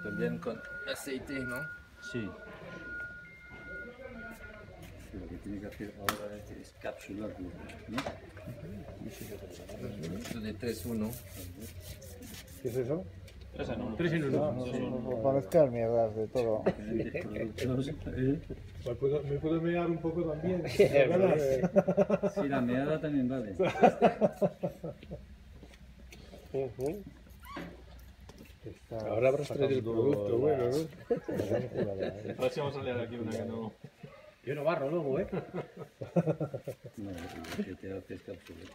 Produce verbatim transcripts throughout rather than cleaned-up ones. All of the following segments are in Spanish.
También con aceite, ¿no? Sí. Lo que tiene que hacer ahora es, es capsularlo, ¿no? Esto de tres uno. ¿Qué es eso? Tres en uno. Tres en uno. No, no, no, no parezcan mierdas de todo. Diferentes productos, ¿eh? ¿Me puedo, me puedo mear un poco también? Sí, la meada también vale. Está Ahora habrás traído el sacando producto, bueno, ¿no? A ver si vamos a leer aquí una que no. Yo no barro luego, ¿eh? No, lo que te hace es capsular.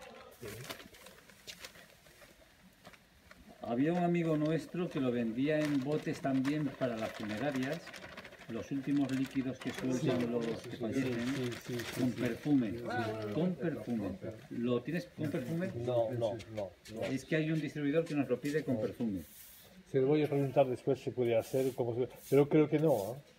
Había un amigo nuestro que lo vendía en botes también para las funerarias, los últimos líquidos que sueltan los que fallecen, Sí, sí, sí, con sí. perfume, con perfume. ¿Lo tienes con perfume? No, no, no, no. Es que hay un distribuidor que nos lo pide con perfume. Se lo voy a preguntar después si puede hacer, como se- pero creo que no. ¿eh?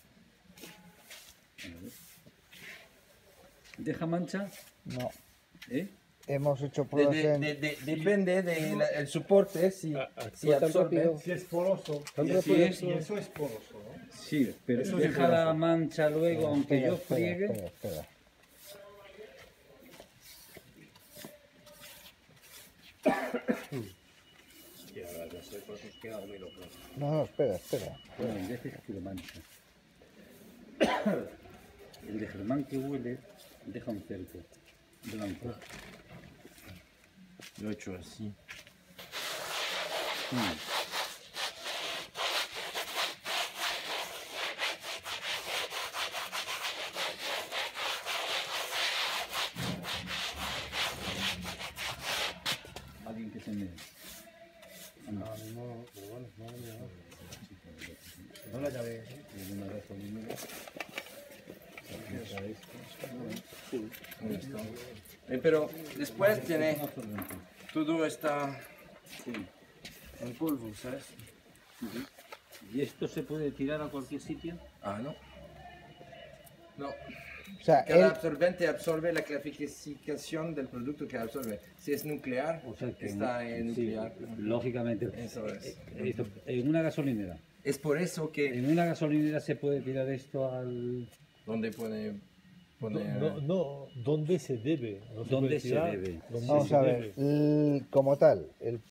¿Deja mancha? No, ¿Eh? hemos hecho De- pruebas de- en... de- de- depende del soporte, si, Ah, si actúa tan absorbe. rápido. Si es poroso. Tan Y rápido eso, eso. y eso es poroso, ¿no? Sí, pero Eso sí deja puede la hacer. mancha luego, aunque Espera, yo espera, friegue. espera, espera. Y ahora ya sé, pues os queda muy loco. No, no, espera, espera. Bueno, hay veces que lo mancha. El de Germán que huele deja un cerco blanco. Lo he hecho así. Mm. Alguien que se me... Anda. No la llave. Y una gasolinera. Saca esto. Ahí está. Eh, pero después tiene Absorbente. todo está Sí. en polvo, ¿sabes? ¿Y esto se puede tirar a cualquier sitio? Ah, no. No. O sea, Cada él, absorbente absorbe la clasificación del producto que absorbe. Si es nuclear, O sea que está en sí, nuclear. lógicamente. Eso es. Eh, esto, en una gasolinera. Es por eso que En una gasolinera se puede tirar esto al... donde pone No, poner no, no, ¿dónde se debe? No ¿Dónde puede se tirar, debe? ¿dónde vamos se a ver, debe? el- como tal, el